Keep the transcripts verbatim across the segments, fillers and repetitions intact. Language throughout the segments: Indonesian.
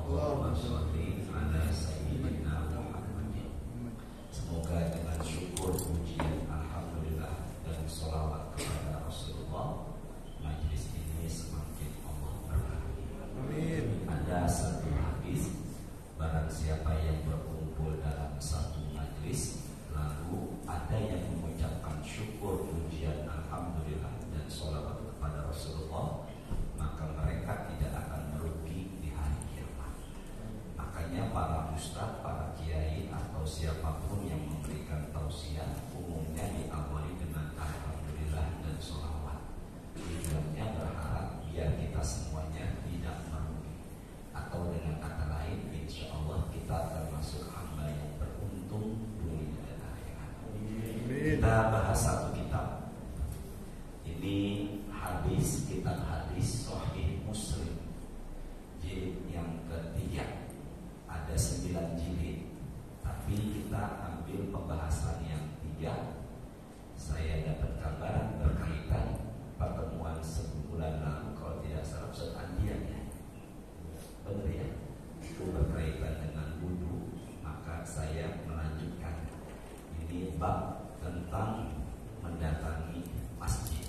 Allahumma sholli ala sayyidina Muhammadin. Semoga dengan syukur, pujian, alhamdulillah dan sholawat kepada Rasulullah, majlis ini semakin Allah berkahi. Amin. Ada satu hadis, barang siapa yang berkumpul dalam satu majlis, lalu ada yang mengucapkan syukur, pujian, alhamdulillah dan sholawat kepada Rasulullah, maka mereka tidak akan merugi di hari kiamat. Makanya para ustadz, para kiai atau siapapun yang memberikan tausiah umumnya diawali dengan alhamdulillah dan sholawat. Tujuannya berharap biar kita semuanya tidak merugi, atau dengan kata lain, insya Allah kita termasuk hamba yang beruntung dunia dan akhirat. Kita bahas satu kitab. Ini hadis, kitab hadis Sahih Muslim jilid yang ketiga. Ada sembilan jilid, tapi kita ambil pembahasan yang tiga. Saya dapat kabar berkaitan pertemuan sebulan lalu, kalau tidak salah Ustaz Andian ya, benar ya, itu berkaitan dengan wudu. Maka saya melanjutkan ini bab tentang mendatangi masjid.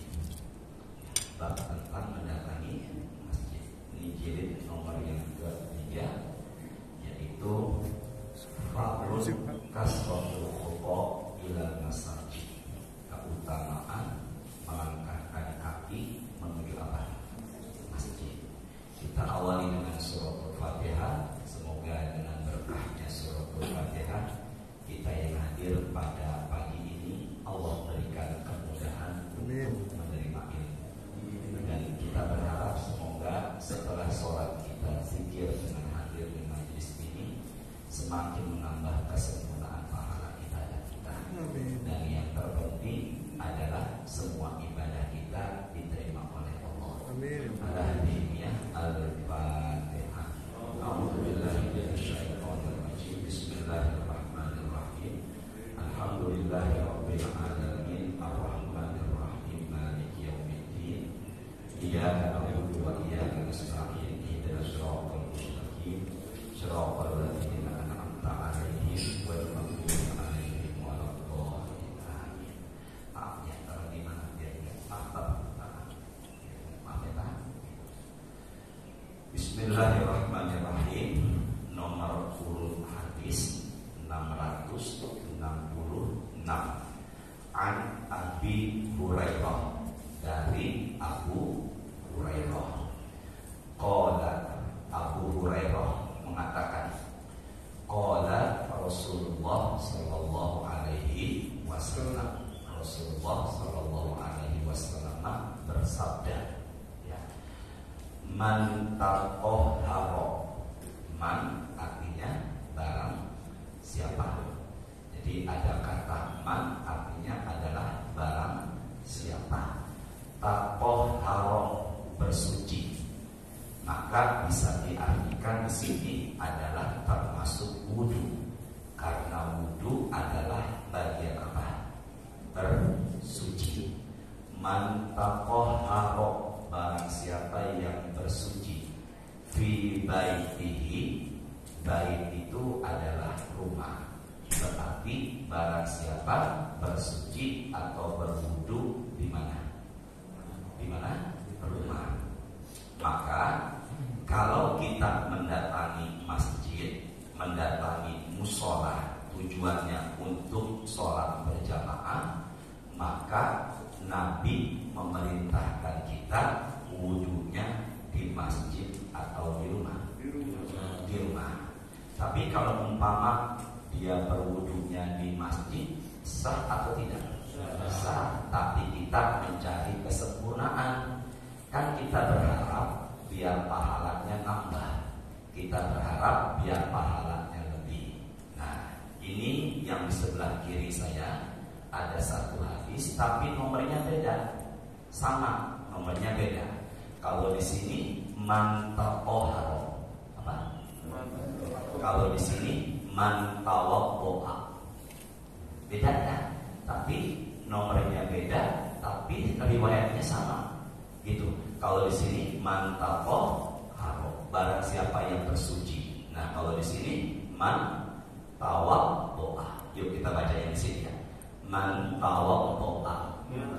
Bab tentang mendatangi masjid. Ini jilid nomor yang ketiga, yaitu Fadlun kasratul khuta ila masajid. Keutamaan melangkahkan kaki menuju apa? Masjid. Kita awali dengan suratul Fatihah. Semoga dengan berkahnya suratul Fatihah, kita yang hadir pada pagi ini Allah berikan kemudahan untuk menerima ilmu. Dan kita berharap semoga setelah sholat kita zikir dengan hadir di majlis ini semakin menambah kesempurnaan pahala ibadah kita. Dan yang terpenting adalah semua ibadah kita diterima oleh Allah. Amin. Al-Hadimiyah Al-Fatihah. A'udzubillahi minasyaitonir rajim. Bismillahirrahmanirrahim. Alhamdulillahirabbil alamin arrahmanir rahim maliki yaumiddin. Iyyaka na'budu wa iyyaka nasta'in. Ihdinas siratal mustaqim. Siratal ladzina an'amta 'alaihim ghairil maghdubi 'alaihim waladdallin. Amin. Maaf ya kalau di mana dia apa? Maaf ya Pak. Bismillahirrahmanirrahim. Nomor urut hadis enam ratus enam puluh enam. An Abi Hurairah, dari Abu Hurairah. Qala, Abu Hurairah mengatakan, qala Rasulullah sallallahu alaihi wasallam. Rasulullah sallallahu alaihi wasallam bersabda, ya. Man taqahhara. Man artinya barang siapa. Jadi ada kata man artinya adalah barang siapa. Taqahhara, bersuci. Maka bisa diartikan di sini adalah termasuk wudu, karena wudu adalah bagian apa? Bersuci. Man taqahhara, barang siapa yang bersuci. Fi baitihi, bait itu adalah rumah. Tetapi barang siapa bersuci atau berwudu di mana? Di mana? Rumah. Maka kalau kita mendatangi masjid, mendatangi musola, tujuannya untuk sholat berjamaah, maka Nabi memerintahkan kita wudunya di masjid atau di rumah. Di rumah. Tapi kalau umpama dia berwudunya di masjid, sah atau tidak? Sah. Tapi kita mencari kesempurnaan. Kan kita berharap biar pahalanya nambah. Kita berharap biar pahalanya lebih. Nah, ini yang di sebelah kiri saya ada satu hadis, tapi nomornya beda. Sama, nomornya beda. Kalau di sini man taqahhara, apa? Kalau di sini man tawaddoa. Beda kan? Tapi nomornya beda, tapi riwayatnya sama. Gitu. Kalau di sini man taqahhara, barang siapa yang yang bersuci. Nah, kalau di sini man tawaddoa. Yuk kita baca yang di sini ya. Man tawaddoa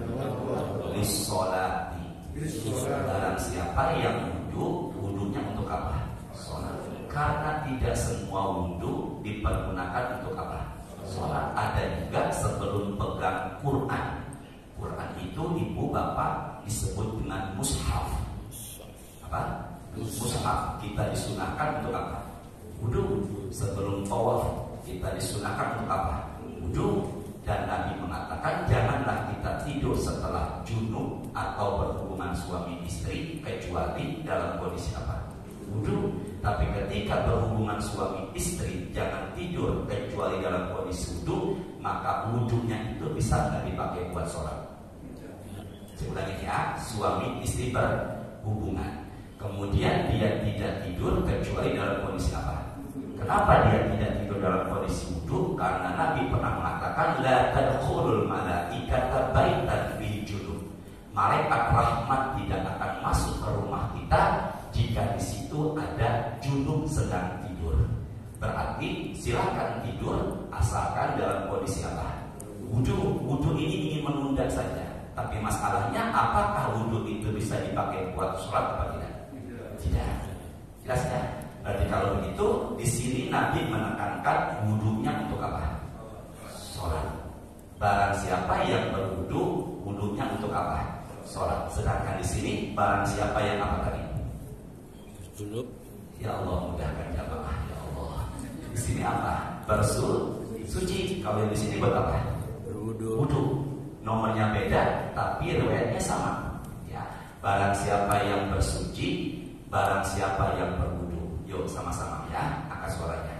lis-sholati. Barang siapa yang wudu, wudunya untuk apa? Sholat. Karena tidak semua wudu dipergunakan untuk apa? Sholat. Ada juga sebelum pegang Quran. Quran itu ibu bapak disebut dengan mushaf. Apa? Mushaf. Kita disunahkan untuk apa? Wudu. Sebelum tawaf kita disunahkan untuk apa? Wudu. Dan Nabi mengatakan janganlah kita tidur setelah junub atau berhubungan suami istri kecuali dalam kondisi apa? Wudu. Tapi ketika berhubungan suami istri jangan tidur kecuali dalam kondisi wudu, maka wudunya itu bisa nggak dipakai buat sholat? Saya ulangi ya, suami istri berhubungan, kemudian dia tidak tidur kecuali dalam kondisi apa? Kenapa dia tidak tidur dalam kondisi wudu? Karena Nabi pernah mengatakan la tadkhulul malaikata baitan fihi junub. Malaikat rahmat tidak akan masuk ke rumah kita jika di situ ada junub sedang tidur. Berarti silakan tidur asalkan dalam kondisi apa? Wudu. Wudu ini ingin menunda saja. Tapi masalahnya apakah wudu itu bisa dipakai buat sholat atau tidak? Tidak. Jelas ya? Berarti kalau begitu di sini Nabi menekankan wudunya untuk apa? Sholat. Barang siapa yang berwudu, wudunya untuk apa? Sholat. Sedangkan di sini barang siapa yang apa tadi? Junub. Ya Allah mudahkan jamaah ya Allah. Di sini apa? Bersuci. Kalau di sini berapa? Berwudu. Wudu. Nomornya beda, tapi riwayatnya sama. Ya. Barang siapa yang bersuci, barang siapa yang berwudu. Yuk sama-sama ya, angkat suaranya.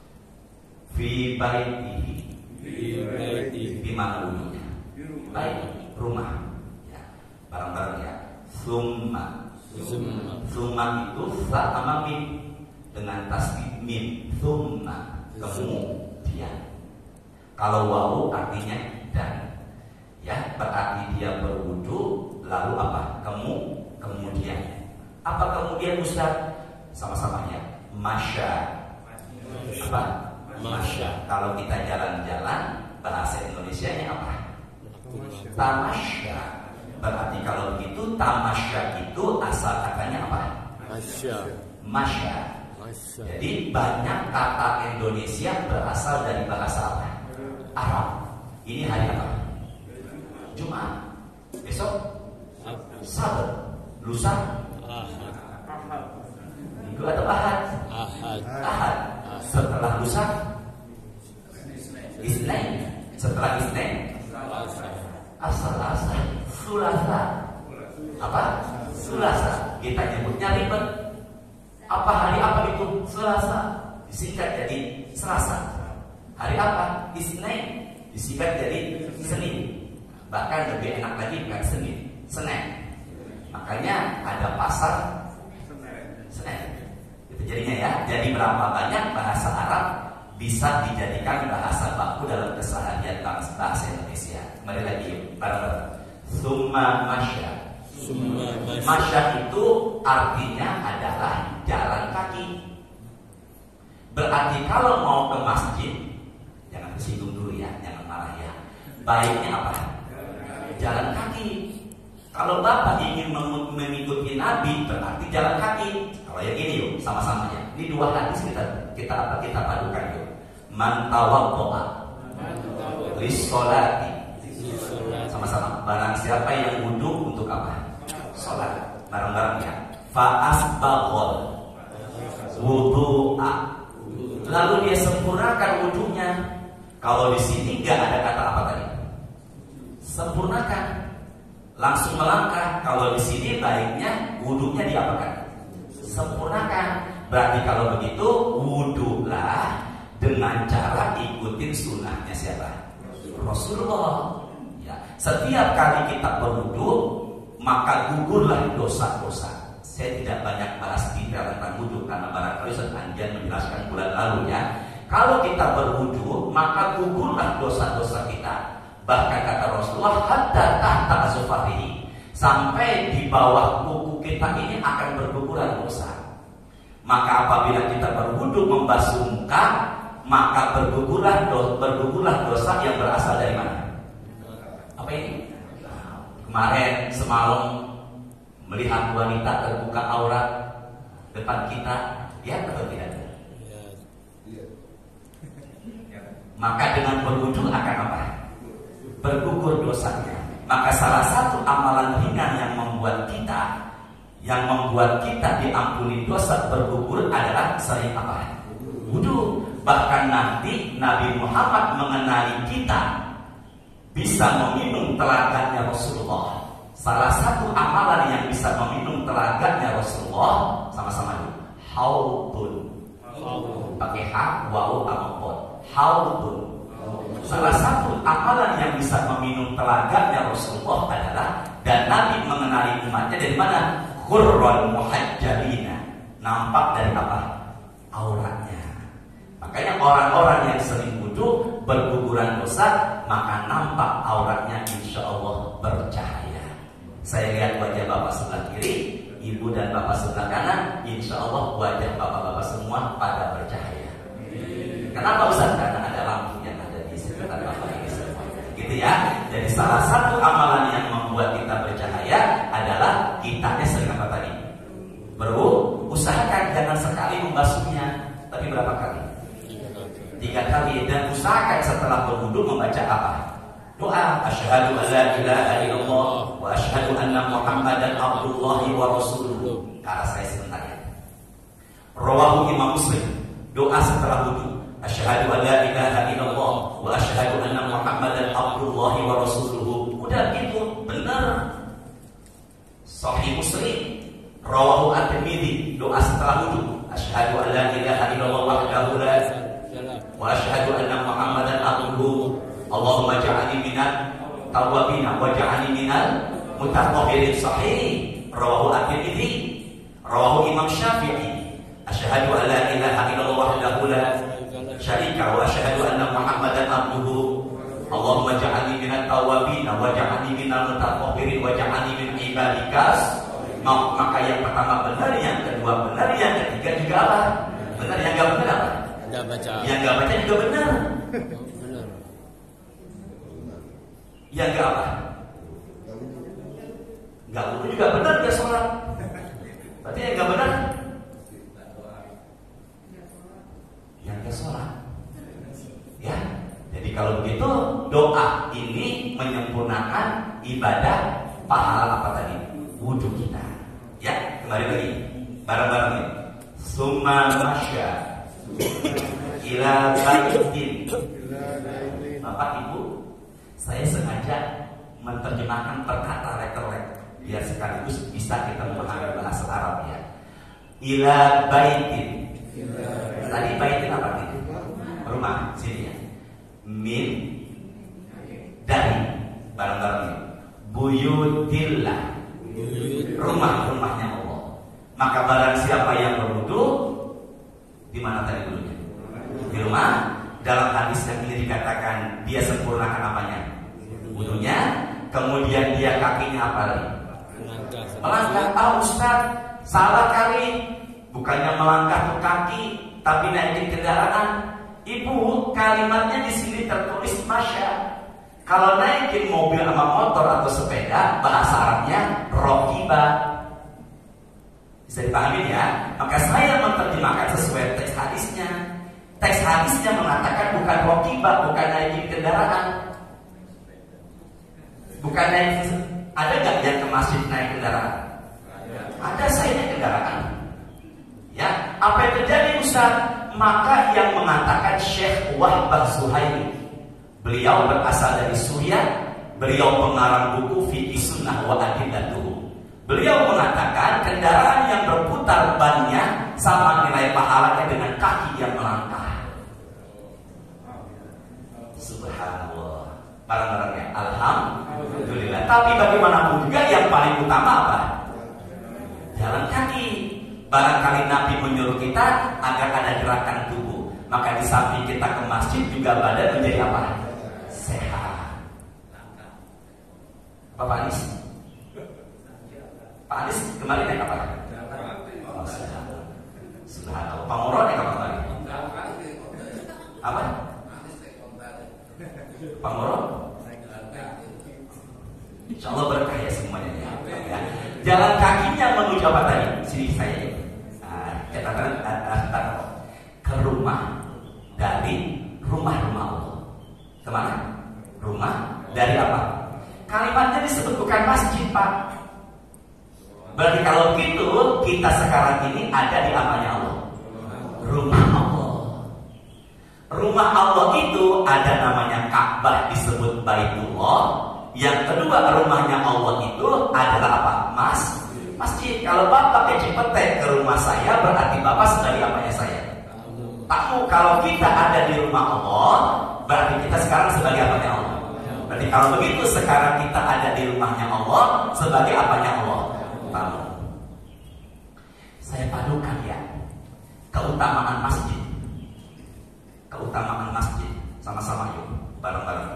Fi baitihi. Fi baitihi. Di mana wudunya? Baik, rumah. Ya. Barang-barang ya. Summa. Summa. Summa itu fa sama mim dengan tasdid mim. Summa. Kemudian. Kalau wawu artinya dan. Ya, berarti dia berwudu lalu apa? Kemu kemudian. Apa kemudian Ustaz? Sama-sama ya. Masya. Apa? Masya. Kalau kita jalan-jalan bahasa Indonesianya apa? Tamasya. Berarti kalau begitu tamasya itu asal katanya apa? Masya. Masya. Jadi banyak kata Indonesia berasal dari bahasa apa? Arab. Ini hari apa? Jumat. Besok Sabat. Lusa Minggu atau Ahad? Ahad. Ahad. Setelah lusa Isnin. Setelah Isnin As-Salasa. Sulasa. Apa? Sulasa. Kita nyebutnya ribet. Apa hari apa itu? Selasa. Disingkat jadi Selasa. Hari apa? Isnin. Disingkat jadi Senin. Bahkan lebih enak lagi bukan Senin, Senin. Makanya ada pasar Senin. Itu jadinya ya. Jadi berapa banyak bahasa Arab bisa dijadikan bahasa baku dalam keseharian bahasa Indonesia. Mari lagi yuk, bareng-bareng. Summa masya. Summa masya. Masya itu artinya adalah jalan kaki. Berarti kalau mau ke masjid, jangan tersinggung dulu ya, jangan marah ya. Baiknya apa? Jalan kaki. Kalau Bapak ingin mengikuti Nabi berarti jalan kaki. Kalau yang ini yuk sama-sama ya. Ini dua hadis kita kita apa kita padukan yuk. Man tawaddoa lis-sholati. Sama-sama. Barang siapa yang wudu untuk apa? Sholat. Bareng-bareng ya. Fa asbaghal wudu'a. Lalu dia sempurnakan wudunya. Kalau di sini nggak ada kata apa tadi? Sempurnakan, langsung melangkah. Kalau di sini baiknya wudunya diapakan? Sempurnakan. Berarti kalau begitu wudulah dengan cara ikutin sunnahnya siapa? Rasulullah. Ya. Setiap kali kita berwudu maka gugurlah dosa-dosa. Saya tidak banyak bahas detail tentang wudu karena barangkali Ustaz Anjan menjelaskan bulan lalu ya. Kalau kita berwudu maka gugurlah dosa-dosa kita. Bahkan kata Rasulullah hatta tahta asufarihi, sampai di bawah kuku kita ini akan berguguran dosa. Maka apabila kita berwudu membasuh muka, maka bergugurlah dosa, bergugurlah dosa yang berasal dari mana? Apa ini? Kemarin semalam melihat wanita terbuka aurat depan kita, ya atau tidak? Maka dengan berwudu akan apa? Bergugur dosanya. Maka salah satu amalan ringan yang membuat kita yang membuat kita diampuni dosa bergugur adalah sering apa? Wudu. Bahkan nanti Nabi Muhammad mengenali kita bisa meminum telaganya Rasulullah. Salah satu amalan yang bisa meminum telaganya Rasulullah, sama-sama dulu. Haudun. Pakai ha, wawu, amapun. Haudun. Salah satu amalan yang bisa meminum telaganya Rasulullah adalah, dan Nabi mengenali umatnya dari mana? Qurran muhajjalina. Nampak dari apa? Auratnya. Makanya orang-orang yang sering wudu berguguran dosa, maka nampak auratnya insya Allah bercahaya. Saya lihat wajah bapak sebelah kiri, ibu dan bapak sebelah kanan, insya Allah wajah bapak-bapak semua pada bercahaya. Kenapa Ustaz? Karena ada lampu yang ada di sekitar bapak ini semua. Gitu ya. Jadi salah satu amalan yang membuat kita bercahaya adalah kitanya sering apa tadi? Berwudu. Usahakan jangan sekali membasuhnya, tapi berapa kali? Tiga kali. Dan usahakan setelah berwudu membaca apa? Doa. Asyhadu an la ilaha illallah wa asyhadu anna Muhammadan abdullahi wa rasuluhu. Karena saya sebentar ya. Rawahu Imam Muslim. Doa setelah wudu. Asyhadu an la ilaha illallah wa asyhadu anna Muhammadan abdullahi wa rasuluhu. Udah gitu, benar. Sahih Muslim. Rawahu At-Tirmidzi. Doa setelah wudu. Asyhadu an la ilaha illallah wahdahu la wa asyhadu anna Muhammadan abduhu. Allahumma ja'alni minal tawwabin wa ja'alni minal mutatahhirin. Sahih. Rawahu At-Tirmidzi. Rawahu Imam Syafi'i. Asyhadu an la ilaha illallah wahdahu la syarika wa asyhadu anna Muhammadan abduhu. Allahumma ja'alni minat tawwabin wa ja'alni minal mutatahhirin wa ja'alni min ibadikas. Maka yang pertama benar, yang kedua benar, yang ketiga juga apa? Benar. Yang enggak benar apa? Enggak baca. Yang enggak baca juga benar. Benar. Yang enggak apa? Enggak wudu juga benar, enggak sholat. Berarti yang enggak benar yang enggak sholat. Ya. Jadi kalau begitu doa ini menyempurnakan ibadah pahala apa tadi? Wudu kita. Ya, kembali lagi bareng-bareng ini. Summa masya ila baitin. Bapak Ibu, saya sengaja menerjemahkan perkata rekorek biar sekaligus bisa kita memahami bahasa Arab ya. Ila baitin. Tadi baitin apa itu? Rumah, sini ya. Min dari barang-barang ini. Buyutillah. Rumah-rumahnya Allah. Maka barang siapa yang berwudu, di mana tadi wudunya? Di rumah. Dalam hadis yang ini dikatakan dia sempurnakan apanya? Wudunya. Kemudian dia kakinya apa lagi? Melangkah. Ah Ustaz, salah kali. Bukannya melangkah ke kaki, tapi naikin kendaraan. Ibu, kalimatnya di sini tertulis masya. Kalau naikin mobil sama motor atau sepeda, bahasa Arabnya rokiba. Bisa dipahami ya? Maka saya menerjemahkan sesuai teks hadisnya. Teks hadisnya mengatakan bukan rokiba, bukan naikin kendaraan. Bukan naik. Ada nggak yang ke masjid naik kendaraan? Ada, saya naik kendaraan. Ya, apa yang terjadi Ustaz? Maka yang mengatakan Syekh Wahbah Zuhaili, beliau berasal dari Suriah, beliau pengarang buku Fiqh Sunnah wa Adillatuh. Beliau mengatakan kendaraan yang berputar bannya sama nilai pahalanya dengan kaki yang melangkah. Subhanallah. Barang-barangnya alhamdulillah. Tapi bagaimanapun juga yang paling utama apa? Jalan kaki. Barangkali Nabi menyuruh kita agar ada gerakan tubuh. Maka di samping kita ke masjid juga badan menjadi apa? Sehat. Bapak Anis, Pak Anis kemarin naik apa? Oh, sehat. Subhanallah. Pangurone kapan kali? Apa? Panguron? Insya Allah berkah ya semuanya ya. Ya. Jalan kakinya menuju apa tadi? Sini saya. Nah, katakan uh, ke rumah dari rumah-rumah Allah. Kemana? Rumah dari apa? Kalimatnya disebut bukan masjid, Pak. Berarti kalau begitu kita sekarang ini ada di apanya Allah? Rumah Allah. Rumah Allah itu ada namanya Ka'bah, disebut Baitullah. Yang kedua, rumahnya Allah itu adalah apa? Mas, masjid. Kalau Bapak ke Cipete ke rumah saya, berarti Bapak sebagai apanya saya? Tamu. Kalau kita ada di rumah Allah, berarti kita sekarang sebagai apanya Allah? Berarti kalau begitu sekarang kita ada di rumahnya Allah sebagai apanya Allah? Tamu. Saya padukan ya keutamaan masjid. Keutamaan masjid sama-sama yuk bareng-bareng.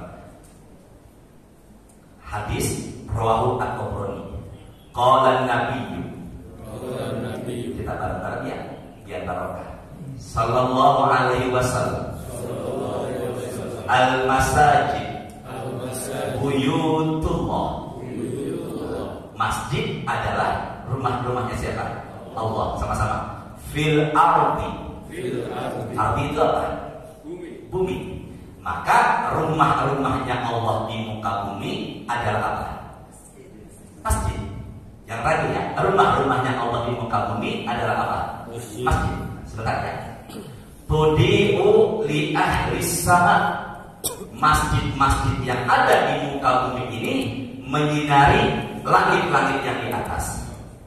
Hadis rawahu at-Tabrani. Qala an-nabiyyu. Qala an-nabiyyu. Kita bareng-bareng ya biar barokah. Sallallahu alaihi wasallam. Sallallahu alaihi wasallam. Al-masajid. Al-masajid. Buyutullah. Buyutullah. Masjid adalah rumah-rumahnya siapa? Allah. Sama-sama. Fil ardi. Fil ardi. Ardi itu apa? Bumi. Bumi. Maka rumah-rumahnya Allah di muka bumi adalah apa? Masjid. Yang tadi ya, rumah-rumahnya Allah di muka bumi adalah apa? Masjid. Masjid. Sebentar ya. Tudi'u li ahli sama. Masjid-masjid yang ada di muka bumi ini menyinari langit-langit yang di atas.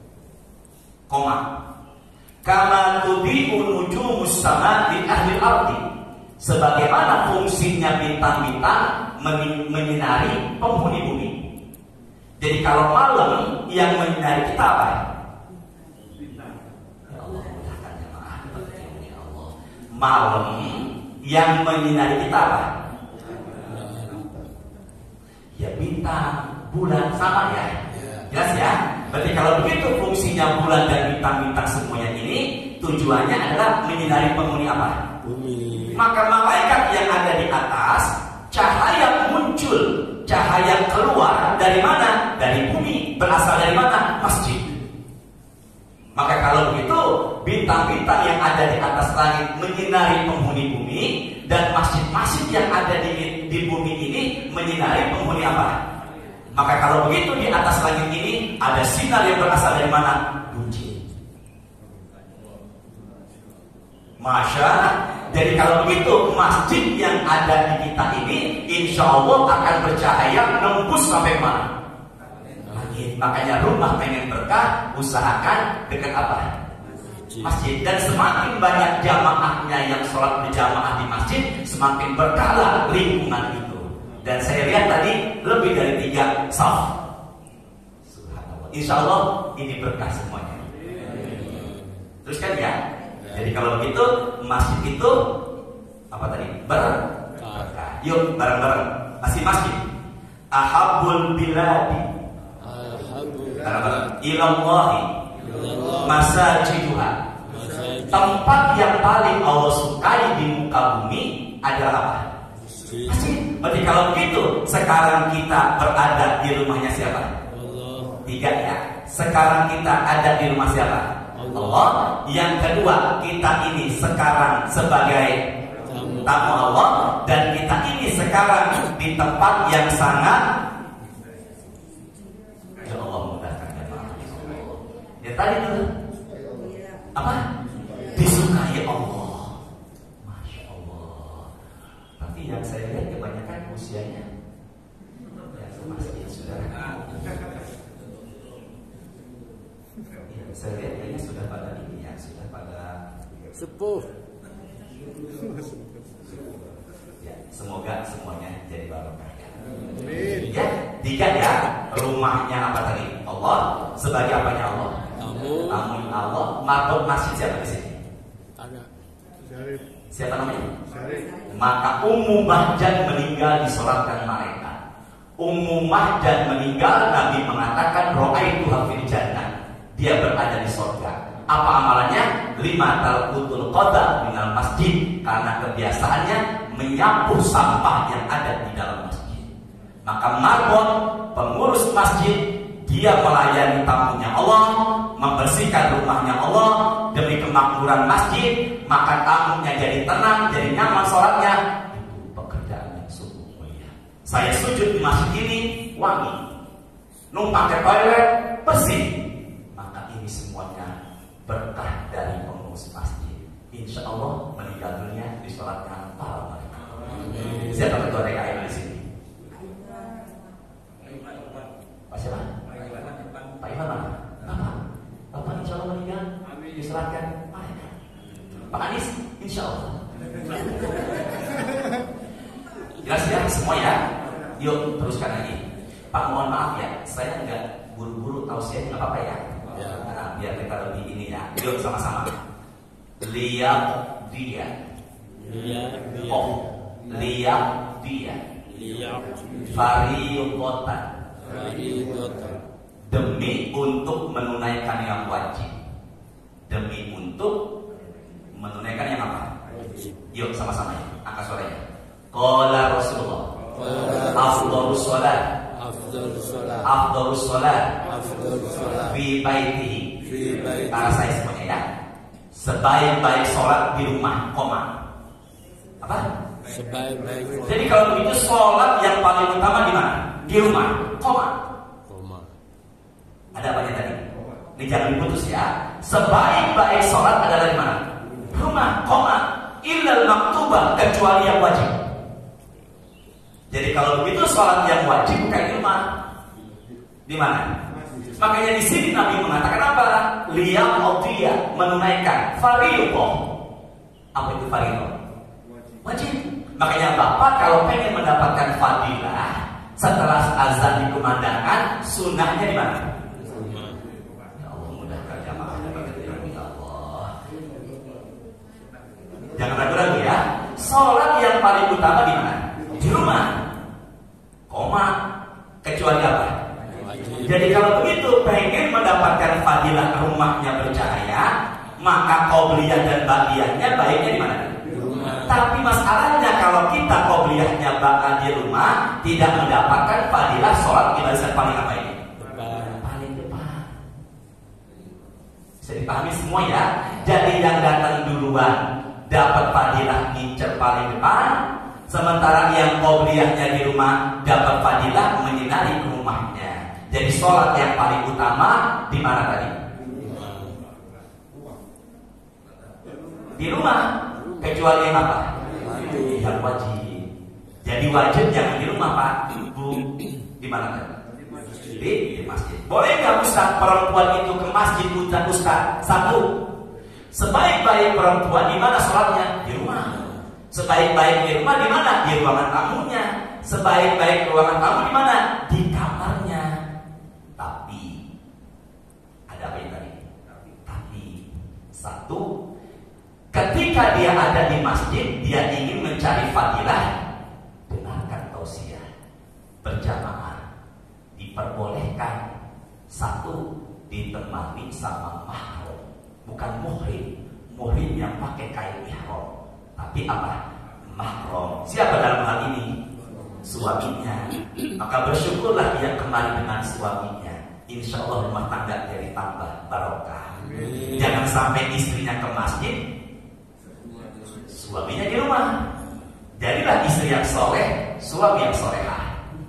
Koma. Kama tudi'u nujumus sama li ahli ardi. Sebagaimana fungsinya bintang-bintang menyinari penghuni bumi. Jadi kalau malam yang menyinari kita apa? Bintang. Ya Allah, mudahkan jemaah. Ya Allah. Malam yang menyinari kita apa? Ya bintang, bulan, sama ya. Jelas ya? Berarti kalau begitu fungsinya bulan dan bintang-bintang semuanya ini tujuannya adalah menyinari penghuni apa? Bumi. Maka malaikat yang ada di atas, cahaya muncul, cahaya keluar dari mana? Dari bumi. Berasal dari mana? Masjid. Maka kalau begitu, bintang-bintang yang ada di atas langit menyinari penghuni bumi, dan masjid-masjid yang ada di, di bumi ini menyinari penghuni apa? Maka kalau begitu di atas langit ini ada sinar yang berasal dari mana? Buncit. Masya. Jadi kalau begitu masjid yang ada di kita ini insya Allah akan bercahaya nembus sampai mana? Langit. Makanya rumah pengen berkah, usahakan dekat apa? Masjid. Dan semakin banyak jamaahnya yang sholat berjamaah di masjid, semakin berkahlah lingkungan itu. Dan saya lihat tadi lebih dari tiga saf. Subhanallah. Insya Allah ini berkah semuanya. Teruskan ya. Jadi kalau begitu masjid itu apa tadi? Berkah. Yuk bareng-bareng. Masih masjid. Ahabul biladi. Bareng-bareng. Ilallahi. Masajiduha. Tempat yang paling Allah sukai di muka bumi adalah apa? Masjid. Berarti kalau begitu sekarang kita berada di rumahnya siapa? Tiga ya. Sekarang kita ada di rumah siapa? Allah. Yang kedua, kita ini sekarang sebagai tamu Allah, dan kita ini sekarang di tempat yang sangat ya Allah mudahkan ya Allah. Ya tadi itu apa? Disukai Allah. Masya Allah. Tapi yang saya lihat kebanyakan usianya ya masih sudah. Saya lihat kayaknya sudah pada ini ya, sudah pada sepuh. Ya, semoga semuanya jadi barokah ya. Ya, tiga ya. Rumahnya apa tadi? Allah. Sebagai apanya Allah? Tamu. Tamu Allah. Marbot masjid siapa di sini? Ada. Syarif. Siapa namanya? Syarif. Maka Ummu Mahjan meninggal disolatkan malaikat. Ummu Mahjan meninggal, Nabi mengatakan ro'aitu hafil jannah. Dia berada di surga. Apa amalannya? Lima talqutul qada minal masjid, karena kebiasaannya menyapu sampah yang ada di dalam masjid. Maka marbot, pengurus masjid, dia melayani tamunya Allah, membersihkan rumahnya Allah demi kemakmuran masjid, maka tamunya jadi tenang, jadi nyaman sholatnya. Itu pekerjaan yang sungguh mulia. Saya sujud di masjid ini wangi, numpang ke toilet bersih, maka ini semuanya berkah dari pengurus masjid. Insya Allah meninggal dunia disolatkan para mereka. Siapa ketua D K M di sini? Pak siapa? Pak Iman mana? Bapak. Bapak insya Allah meninggal disolatkan mereka. Pak Anies insya Allah. Jelas ya semua ya. Yuk teruskan lagi. Pak mohon maaf ya, saya enggak buru-buru tausiah, nggak apa-apa ya. Ya. Nah, biar kita lebih ini ya. Yuk sama-sama. Lihat dia. Lihat dia. Oh, lihat dia. Lihat. Fariqatan. Fariqatan. Demi untuk menunaikan yang wajib. Demi untuk menunaikan yang apa? Wajib. Yuk sama-sama ya. Angkat suaranya. Qala Rasulullah. Afdhalus shalat. Afdhalus shalat. Afdhalus shalat. Afdhalus shalat. Fi baitihi. Fi baitihi. Karena saya semuanya ya. Sebaik-baik sholat di rumah, koma. Apa? Sebaik-baik. Jadi kalau begitu sholat yang paling utama di mana? Di rumah, koma. Koma. Ada apanya tadi? Ini jangan diputus ya. Sebaik-baik sholat adalah di mana? Rumah, koma. Illal maktubah, kecuali yang wajib. Jadi kalau begitu sholat yang wajib bukan di rumah. Di mana? Makanya di sini Nabi mengatakan apa? Liyam otiyah, menunaikan fariidhah. Apa itu fariidhah? Wajib. Makanya Bapak kalau pengen mendapatkan fadilah setelah azan dikumandangkan, sunnahnya di mana? Ya Allah, mudahkan jamaahnya bagi ya Allah. Jangan ragu-ragu ya. Sholat yang paling utama di mana? Di rumah, koma, kecuali apa? Wajib. Jadi kalau begitu pengen mendapatkan fadilah rumahnya bercahaya, maka qobliyah dan ba'diyahnya baiknya di mana? Di rumah. Tapi masalahnya kalau kita qobliyahnya ba'diyah di rumah, tidak mendapatkan fadilah sholat di barisan paling apa ini? Depan. Paling depan. Bisa dipahami semua ya? Jadi yang datang duluan dapat fadilah ngincer paling depan. Sementara yang qobliyahnya di rumah dapat fadilah menyinari ke rumahnya. Jadi sholat yang paling utama di mana tadi? Di rumah. Kecuali yang apa? Yang wajib. Jadi wajib jangan di rumah Pak, Ibu. Di mana tadi? Di, di masjid. Boleh nggak Ustaz perempuan itu ke masjid Ustaz? Ustaz? Satu. Sebaik-baik perempuan di mana sholatnya? Di rumah. Sebaik-baik di rumah di mana? Di ruangan tamunya. Sebaik-baik ruangan tamu di mana? Di kamarnya. Tapi ada apa yang tadi? Tapi satu, ketika dia ada di masjid, dia ingin mencari fadilah, dengarkan tausiah berjamaah. Diperbolehkan satu ditemani sama mahram, bukan muhrim. Muhrim yang pakai kain ihram. Tapi apa? Mahram. Siapa dalam hal ini? Suaminya. Maka bersyukurlah dia kembali dengan suaminya. Insya Allah rumah tangga jadi tambah barokah. Jangan sampai istrinya ke masjid, suaminya di rumah. Jadilah istri yang soleh, suami yang solehah.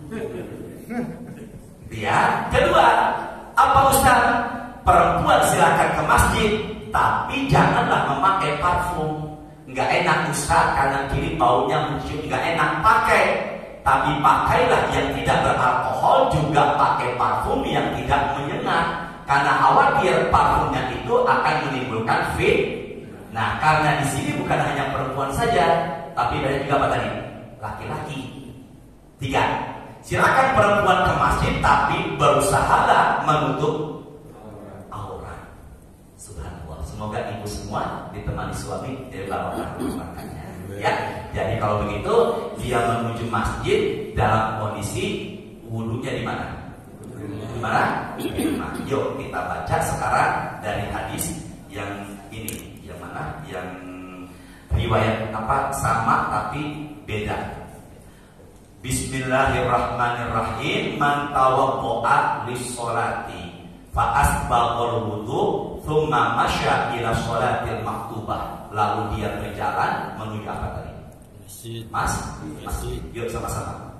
Ya. Kedua, apa Ustaz? Perempuan silakan ke masjid, tapi janganlah memakai parfum. Nggak enak Ustaz, kanan kiri baunya mencium, nggak enak pakai. Tapi pakailah yang tidak beralkohol, juga pakai parfum yang tidak menyengat. Karena khawatir parfumnya itu akan menimbulkan fit. Nah, karena di sini bukan hanya perempuan saja, tapi banyak juga apa tadi? Laki-laki. Tiga, silakan perempuan ke masjid, tapi berusahalah menutup aurat. Subhanallah. Semoga ibu semua ditemani suami dari barokah makanya. Ya, jadi kalau begitu dia menuju masjid dalam kondisi wudunya di mana? Di mana? Di rumah. Yuk kita baca sekarang dari hadis yang riwayat apa sama tapi beda. Bismillahirrahmanirrahim. Man tawaddo'a lis-sholati fa asbaqal wudu thumma masya ila sholatil maktubah. Lalu dia berjalan menuju apa tadi? Masjid. Mas, masjid. Yuk sama-sama.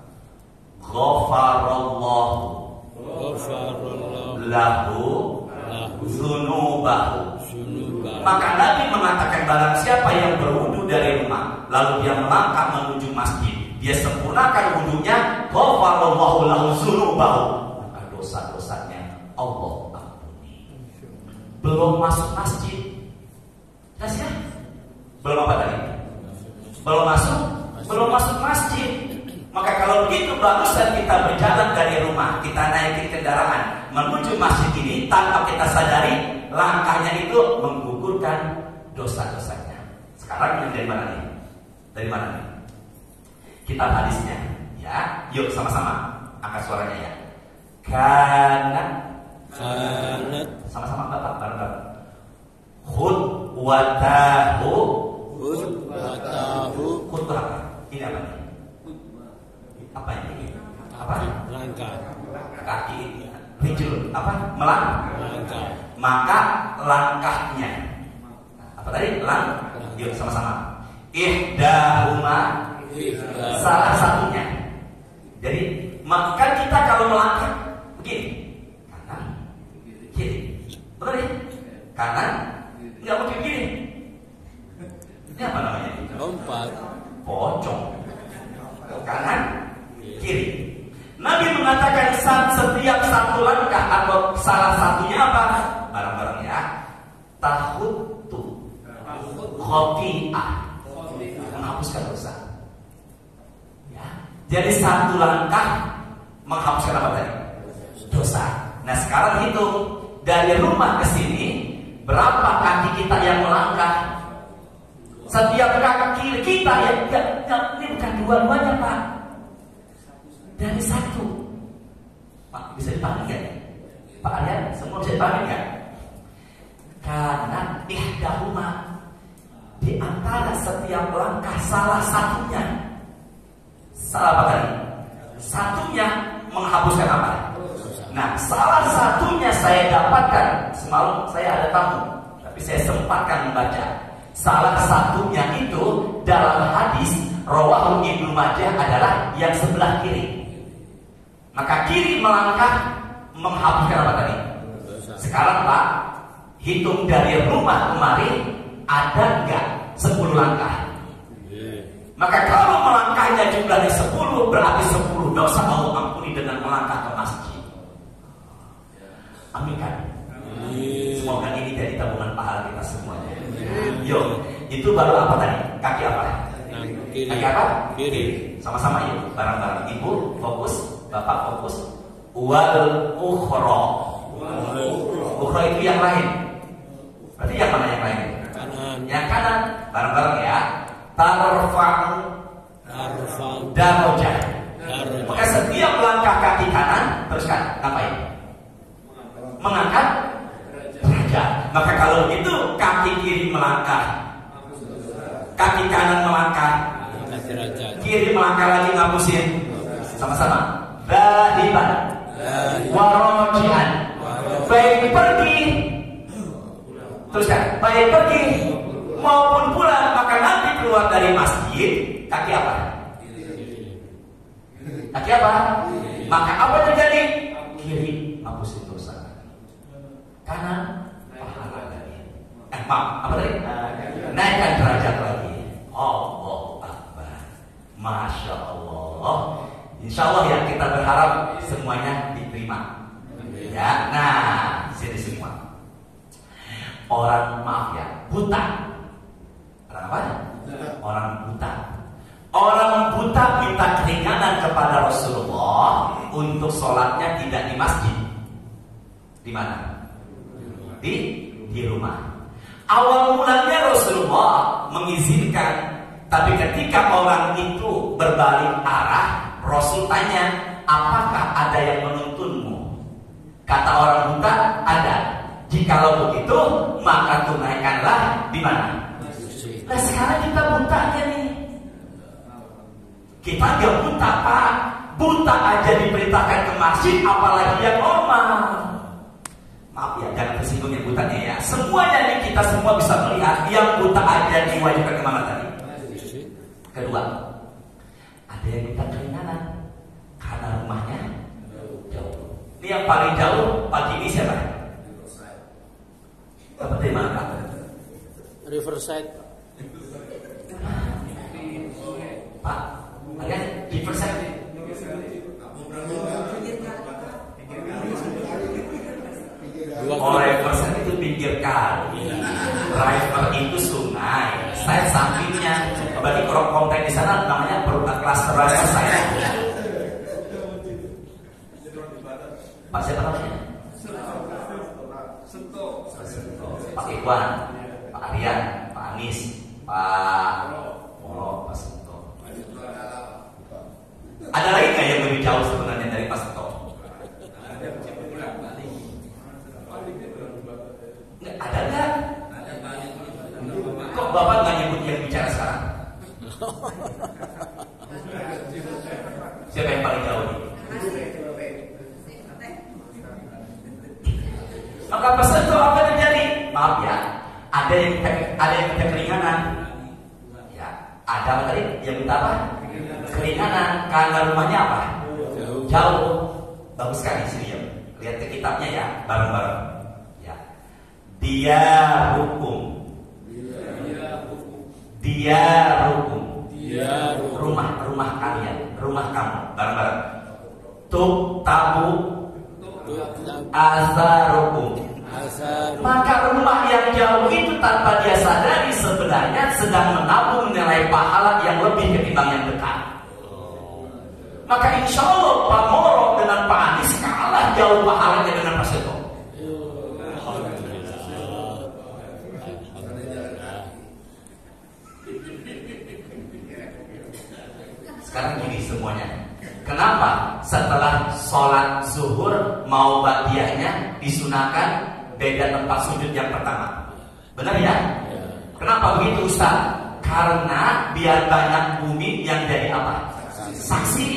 Ghafarallahu Ghafarallahu lahu dzunubahu. Maka Nabi mengatakan barang siapa yang berwudu dari rumah lalu dia melangkah menuju masjid, dia sempurnakan wudunya, ghafarallahu lahu dzunubahu, maka dosa-dosanya Allah ampuni. Belum masuk masjid. Jelas ya? Belum apa tadi? Belum masuk? Belum masuk masjid. Maka kalau begitu barusan kita berjalan dari rumah, kita naikin kendaraan menuju masjid ini tanpa kita sadari, langkahnya itu menggugurkan dosa-dosanya. Sekarang yang dari mana nih? Dari mana nih? Kitab hadisnya, ya. Yuk sama-sama angkat suaranya ya. Karena Karena sama-sama bapak bareng-bareng. Khutwatahu Khutwatahu Khutwah apa? Ini apa nih? Apa ini? Apa? Langkah. Kaki. Rijul. Apa? Melangkah. Langkah. Maka langkahnya. Apa tadi? Lang. Yuk sama-sama. Ihdahuma. Ihdah. Salah satunya. Jadi maka kita kalau melangkah begini. Kanan. Kiri. Betul ya? Kanan. Enggak mungkin begini. Ini apa namanya? Lompat. Pocong. Kanan. Kiri. Nabi mengatakan setiap satu langkah atau salah satunya apa? Barang-barang ya. Tahutu khoti'ah, menghapuskan dosa. Ya. Jadi satu langkah menghapuskan apa tadi? Dosa. Nah sekarang hitung dari rumah ke sini berapa kaki kita yang melangkah? Setiap kaki kita ya, ya, ya ini bukan dua-duanya Pak. Dari satu. Pak, bisa dipahami kan? Pak Aryan, semua bisa dipahami kan? Karena ihdahuma, di antara setiap langkah salah satunya. Salah apa tadi? Satunya menghapuskan apa? Nah, salah satunya saya dapatkan. Semalam saya ada tamu, tapi saya sempatkan membaca. Salah satunya itu dalam hadis rawahu Ibnu Majah adalah yang sebelah kiri. Maka kiri melangkah menghapuskan apa tadi? Sekarang Pak, hitung dari rumah kemari ada enggak sepuluh langkah? Maka kalau melangkahnya jumlahnya sepuluh, berarti sepuluh dosa Allah ampuni dengan melangkah ke masjid. Amin kan? Semoga ini jadi tabungan pahala kita semuanya. Yuk, itu baru apa tadi? Kaki apa? Kaki apa? Kiri. Sama-sama yuk, bareng-bareng. Ibu fokus. Bapak fokus. Wal ukhra. Ukhra itu yang lain. Berarti yang mana yang lain? Kanan. Yang kanan. Bareng-bareng ya. Tarfa'u darajah. Maka setiap langkah kaki kanan teruskan ngapain? Mengangkat derajat. Maka kalau begitu kaki kiri melangkah, kaki kanan melangkah, kiri melangkah lagi ngapusin. Sama-sama. Dahiban warojian, baik pergi teruskan, baik pergi maupun pulang. Maka nanti keluar dari masjid kaki apa? Kaki apa? Maka apa terjadi? Kiri hapusin dosa, kanan pahala lagi. Eh maaf, apa tadi? Naikkan derajat lagi. Allahu Akbar. Masya Allah. Insya Allah ya, kita berharap semuanya diterima. Ya, nah sini semua. Orang maaf ya, buta. Orang apa? Orang buta. Orang buta minta keringanan kepada Rasulullah untuk sholatnya tidak di masjid. Di mana? Di di rumah. Awal mulanya Rasulullah mengizinkan, tapi ketika orang itu berbalik arah, Rasul tanya, apakah ada yang menuntunmu? Kata orang buta, ada. Jikalau begitu, maka tunaikanlah di mana? Nah sekarang kita buta. buta dia nih. Kita nggak buta Pak, buta aja diperintahkan ke masjid, apalagi yang normal. Maaf ya, jangan tersinggung yang butanya ya. Semuanya nih kita semua bisa melihat, yang buta aja diwajibkan kemana tadi? Kedua, ada yang minta keringanan karena rumahnya jauh. Ini yang paling jauh pagi ini siapa? Dapat dari mana Pak? Riverside. Pak, lihat Riverside. Oh, Riverside itu pinggir kali. River itu sungai. Saya sampingnya. Berarti kalau kontak di sana namanya klaster Riverside. Pak siapa namanya? Pak Iwan, Pak Aryan, Pak Anies, Pak Moro, Pak Sento. Ada lagi nggak yang lebih jauh sebenarnya dari Pak Sento? Nggak ada nggak? Kok Bapak nggak nyebut yang bicara sekarang? Siapa yang paling jauh nih? Maka pesan itu apa terjadi? Maaf ya, ada yang ada yang minta keringanan. Ya, ada apa tadi? Yang minta apa? Keringanan karena rumahnya apa? Jauh. Jauh. Bagus sekali sini ya. Lihat ke kitabnya ya, bareng-bareng. Ya. Dia hukum. Dia hukum. Dia rumah rumah kalian, rumah kamu, bareng-bareng. Tuk tabu asarukum. Maka rumah yang jauh itu tanpa dia sadari sebenarnya sedang menabung nilai pahala yang lebih ketimbang yang dekat. Maka insya Allah Pak Moro dengan Pak Anies kalah jauh pahalanya dengan Pak Seto. Sekarang gini semuanya. Kenapa setelah sholat zuhur mau badiahnya disunahkan beda tempat sujud yang pertama? Benar ya? Kenapa begitu Ustaz? Karena biar banyak bumi yang jadi apa? Saksi.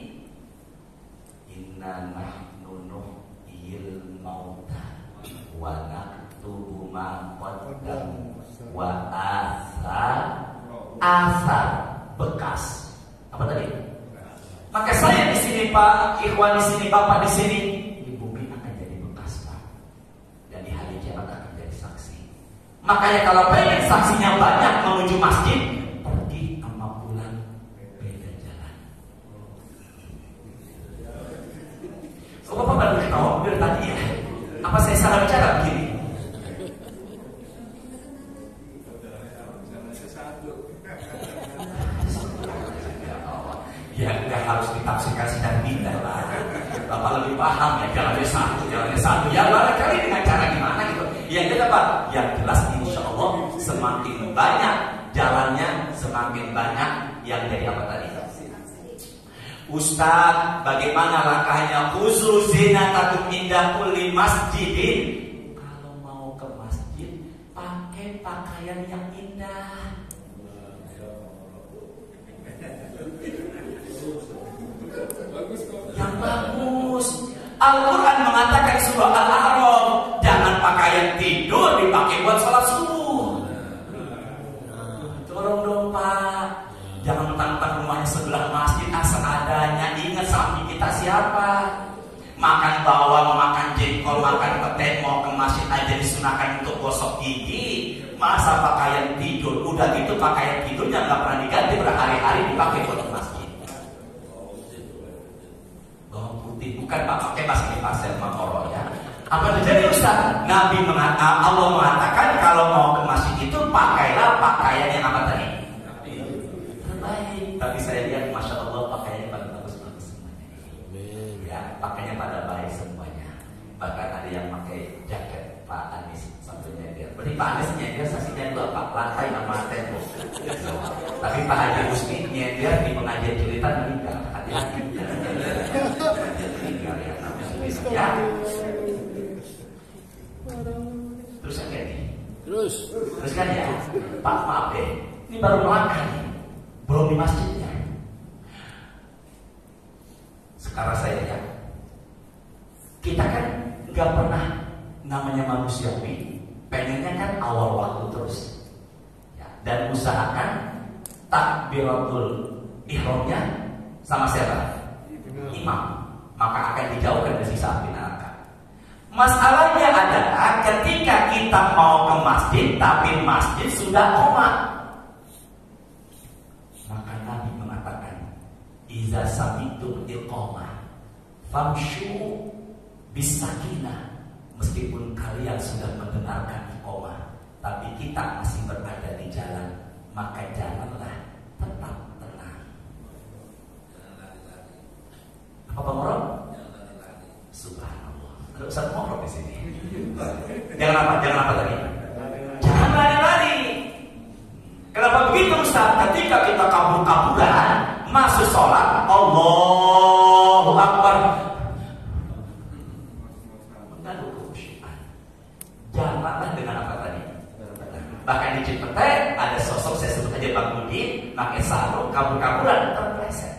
Inna nahnu nuhyil mauta wa naktubu ma qaddam wa asar asar bekas. Apa tadi? Maka saya di sini Pak, Ikhwan di sini, Bapak di sini, di bumi akan jadi bekas Pak, dan di hari kiamat akan jadi saksi. Makanya kalau pengen saksinya banyak menuju masjid, pergi sama pulang beda jalan. So Bapak baru tahu mobil tadi ya? Apa saya salah bicara begini? Ya nggak harus ditafsirkan secara detail lah. Bapak lebih paham ya, jalannya satu, jalannya satu. Ya barangkali dengan cara gimana gitu. Yang kita Pak, yang jelas insya Allah semakin banyak jalannya, semakin banyak yang dari apa tadi? Ustaz, bagaimana langkahnya? Khusus zinatakum inda kulli masjidin. Kalau mau ke masjid, pakai pakaian yang indah. Yang bagus. Al-Quran mengatakan surah Al-A'raf, jangan pakaian tidur dipakai buat sholat subuh. Tolong dong Pak, jangan mentang-mentang rumahnya sebelah masjid asal adanya. Ingat samping kita siapa? Makan bawang, makan jengkol, makan petai, mau ke masjid aja disunahkan untuk gosok gigi. Masa pakaian tidur? Udah gitu pakaian tidurnya nggak pernah diganti, berhari-hari dipakai buat ke masjid. Bukan Pak, pakai masker pasir Makoro ya. Apa terjadi Ustaz? Nabi mengatakan, Allah mengatakan kalau mau ke masjid itu pakailah pakaian yang apa tadi? Terbaik. Tapi saya lihat Masya Allah pakaiannya pada bagus-bagus semuanya. Ya, pakaiannya pada baik semuanya. Bahkan ada yang pakai jaket Pak Anies sampai nyender. Berarti Pak Anies nyender saksinya dua Pak, lantai sama tembok. Tapi Pak Haji Husni nyender di pengajian jilitan meninggal. Hati-hati. Ya. Terus kan ini? Terus. Terus kan ya, Pak maaf deh. Ini baru melangkah nih, belum di masjidnya. Sekarang saya ya, kita kan nggak pernah namanya manusiawi, pengennya kan awal waktu terus, ya, dan usahakan takbiratul ihramnya sama siapa? Imam. Maka akan dijauhkan dari sisa api neraka. Masalahnya adalah ketika kita mau ke masjid tapi masjid sudah qomat, maka Nabi mengatakan, "Iza sami'tum iqamah famshu bisakinah." Meskipun kalian sudah mendengarkan iqamah, tapi kita masih berada di jalan, maka janganlah, tetap tenang. Apa Pak Subhanallah. Ada Ustaz Mokro di sini. Jangan apa? Jangan apa tadi? Jangan lari-lari. Kenapa begitu Ustaz? Ketika kita kabur-kaburan masuk sholat, Allahu Akbar, mengganggu kekhusyukan. Janganlah dengan apa tadi? Bahkan di Cipete ada sosok, saya sebut aja Bang Budi, pakai sarung, kabur-kaburan, terpleset.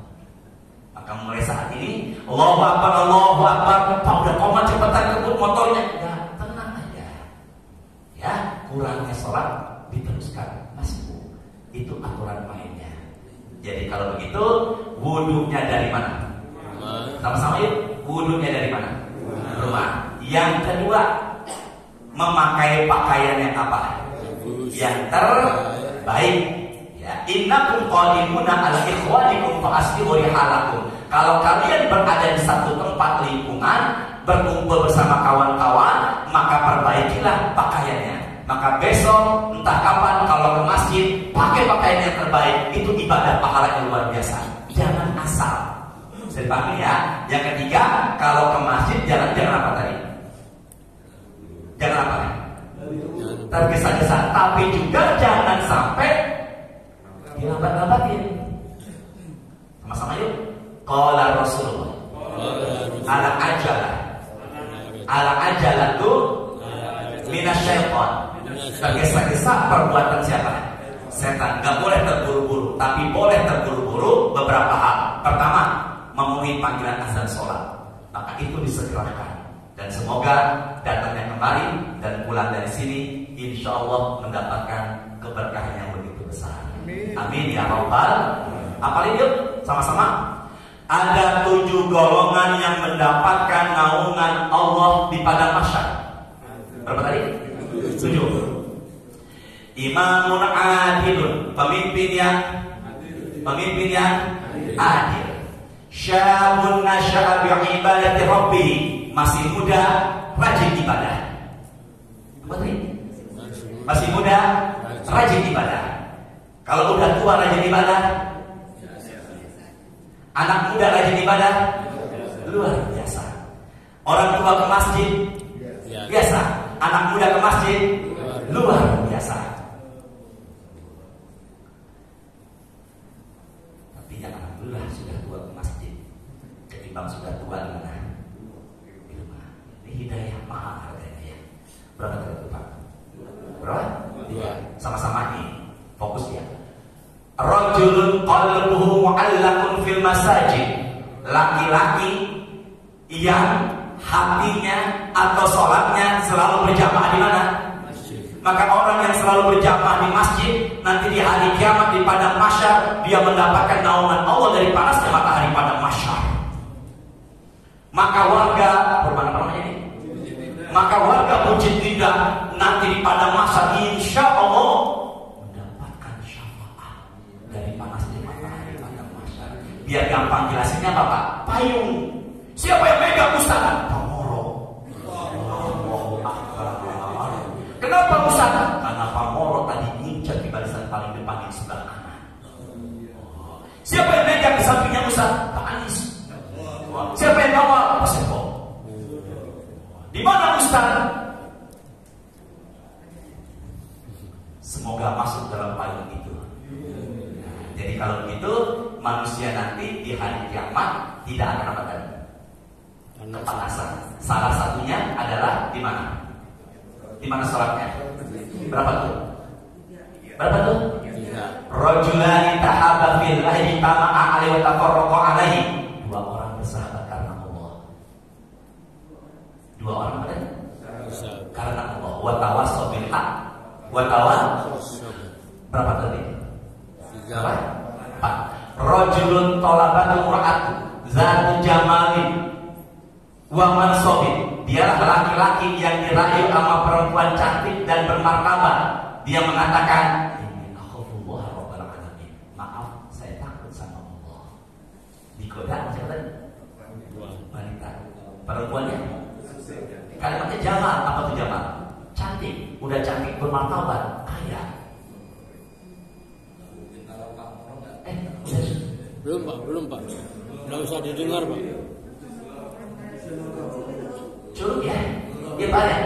Maka mulai saat ini, Allahu Akbar, Allahu Akbar, Pak udah koma cepetan kebut motornya. Ya, tenang aja. Ya, kurangnya sholat diteruskan. Masuk. Itu aturan mainnya. Jadi kalau begitu, wudunya dari mana? Sama-sama yuk. Wudunya dari mana? Rumah. Yang kedua, memakai pakaian yang apa? Yang terbaik. Ya, innakum qadimuna ala ikhwanikum fa aslihu rihalakum. Kalau kalian berada di satu tempat lingkungan, berkumpul bersama kawan-kawan, maka perbaikilah pakaiannya. Maka besok entah kapan kalau ke masjid, pakai pakaian yang terbaik. Itu ibadah pahala yang luar biasa. Jangan asal. Bisa dipahami ya. Yang ketiga, kalau ke masjid jangan jangan apa tadi? Jangan apa? Tergesa-gesa. Tapi juga jangan sampai dilambat-lambatin. Sama-sama yuk. Qala Rasulullah ala ajalah ala ajalah itu minasyaitan. Tergesa-gesa perbuatan siapa? Setan. Gak boleh terburu-buru, tapi boleh terburu-buru beberapa hal. Pertama, memenuhi panggilan azan sholat, maka itu disegerakan. Dan semoga datangnya kembali dan pulang dari sini insya Allah mendapatkan keberkahan yang begitu besar. Amin ya rabbal. Apalagi yuk sama-sama. Ada tujuh golongan yang mendapatkan naungan Allah di padang mahsyar. Berapa tadi? Tujuh. Imamun adilun, pemimpin yang pemimpin yang adil. Syabun nasya'a bi'ibadati rabbih, masih muda, rajin ibadah. Apa tadi? Masih muda, rajin ibadah. Kalau udah tua rajin ibadah, anak muda rajin ibadah, luar biasa. Orang tua ke masjid, biasa. Anak muda ke masjid, luar biasa. Tapi yang alhamdulillah sudah tua ke masjid, ketimbang sudah tua di mana? Di rumah. Ini hidayah mahal harganya ya. Berapa tadi Pak? Berapa? Dua. Sama-sama nih, fokus ya. Rajulun qalbuhu mu'allaqun fil masajid. Laki-laki yang hatinya atau sholatnya selalu berjamaah di mana? Masjid. Maka orang yang selalu berjamaah di masjid, nanti di hari kiamat di padang mahsyar dia mendapatkan naungan Allah dari panasnya matahari padang mahsyar. Maka warga bermana namanya ini? Maka warga Bukit Indah nanti di padang mahsyar insya Allah biar gampang jelasinnya apa Pak? Payung. Siapa yang megang Ustaz? Pamoro. Kenapa Ustaz? Karena Pamoro tadi ngincar di barisan paling depan di sebelah kanan. Siapa yang megang di sampingnya Ustaz? Pak Anies. Siapa yang bawa? Pak Sepo. Di mana Ustaz? Semoga masuk dalam payung itu. Jadi kalau begitu manusia nanti di hari kiamat tidak akan apa tadi? Kepanasan. Salah satunya adalah di mana? Di mana sholatnya? Berapa tuh? Berapa tuh? Rajulani tahabba fillahi tama'a alaihi wa tafarraqa alaihi. Dua orang bersahabat karena Allah. Dua orang bersahabat karena Allah. Wa tawassaw bil haq. Wa tawassaw. Berapa tadi? Tiga. Empat. Rajulun talabatu mur'atu zatu jamalin wa mansabin. Dialah laki-laki yang dirayu sama perempuan cantik dan bermartabat. Dia mengatakan, maaf, saya takut sama Allah. Digoda siapa tadi? Wanita. Perempuannya? Kalimatnya jamal. Apa itu jamal? Cantik. Udah cantik, bermartabat, kaya. Eh, belum pak, belum pak. Nggak usah didengar pak. Curug ya? Dia balik.